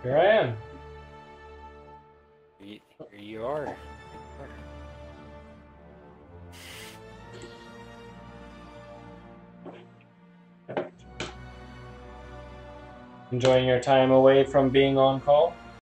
Here I am. Here you are. Enjoying your time away from being on call?